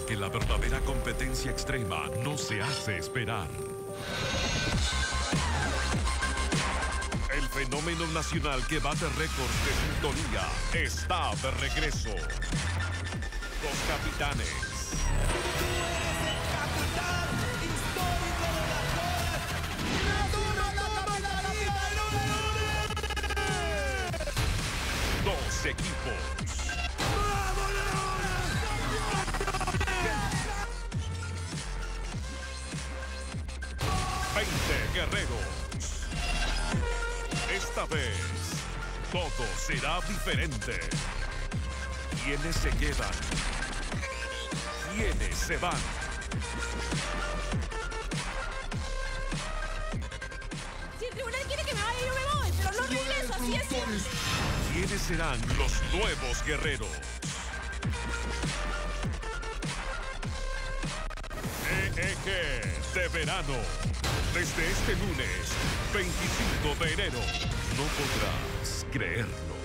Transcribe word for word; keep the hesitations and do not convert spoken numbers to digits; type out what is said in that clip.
que la verdadera competencia extrema no se hace esperar. El fenómeno nacional que bate récords de sintonía está de regreso. Los capitanes. Dos equipos. Veinte guerreros. Esta vez, todo será diferente. ¿Quiénes se quedan? ¿Quiénes se van? Si el tribunal quiere que me vaya, yo me voy, pero no regreso, así es. ¿Quiénes serán los nuevos guerreros? E E G de Verano. Desde este lunes, veinticinco de enero. No podrás creerlo.